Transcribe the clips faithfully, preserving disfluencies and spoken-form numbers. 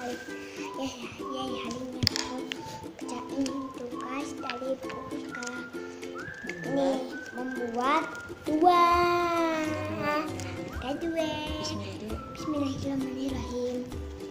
Alif ya ya ya hari ini aku kerjain tugas dari buku ini membuat dua ada dua. Bismillahirrahmanirrahim.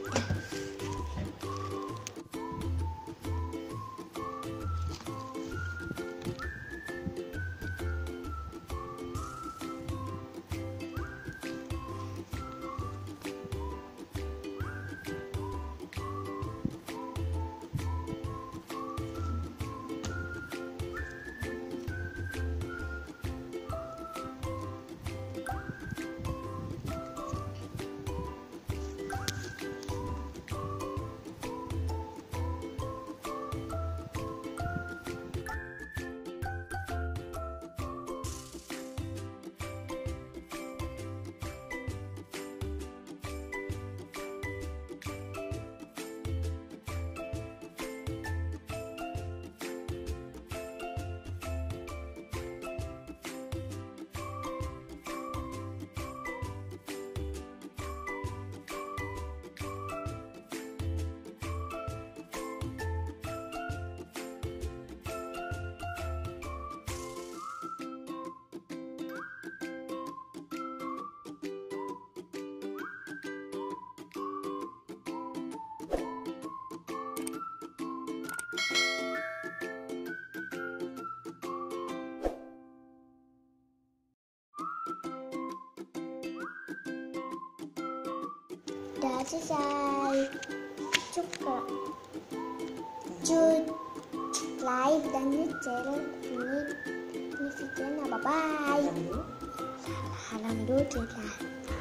Udah selesai. Cukup. Cut, like dan channel ini ini videonya. Bye bye. Alhamdulillah.